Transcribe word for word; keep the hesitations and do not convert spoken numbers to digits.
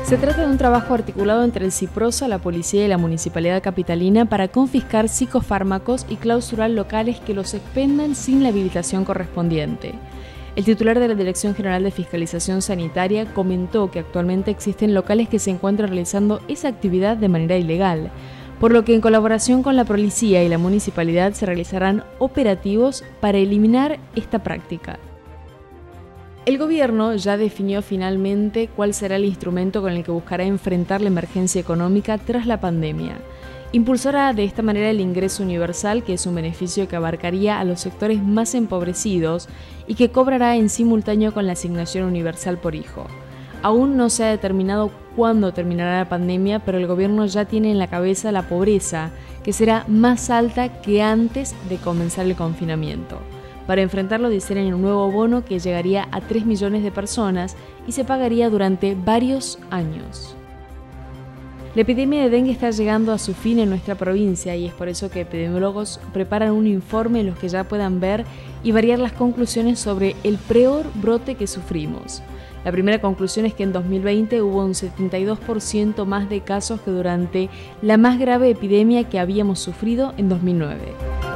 Se trata de un trabajo articulado entre el CIPROSA, la Policía y la Municipalidad Capitalina para confiscar psicofármacos y clausurar locales que los expendan sin la habilitación correspondiente. El titular de la Dirección General de Fiscalización Sanitaria comentó que actualmente existen locales que se encuentran realizando esa actividad de manera ilegal, por lo que en colaboración con la Policía y la Municipalidad se realizarán operativos para eliminar esta práctica. El gobierno ya definió finalmente cuál será el instrumento con el que buscará enfrentar la emergencia económica tras la pandemia. Impulsará de esta manera el ingreso universal, que es un beneficio que abarcaría a los sectores más empobrecidos y que cobrará en simultáneo con la asignación universal por hijo. Aún no se ha determinado cuándo terminará la pandemia, pero el gobierno ya tiene en la cabeza la pobreza, que será más alta que antes de comenzar el confinamiento. Para enfrentarlo diseñan un nuevo bono que llegaría a tres millones de personas y se pagaría durante varios años. La epidemia de dengue está llegando a su fin en nuestra provincia y es por eso que epidemiólogos preparan un informe en los que ya puedan ver y variar las conclusiones sobre el peor brote que sufrimos. La primera conclusión es que en dos mil veinte hubo un setenta y dos por ciento más de casos que durante la más grave epidemia que habíamos sufrido en dos mil nueve.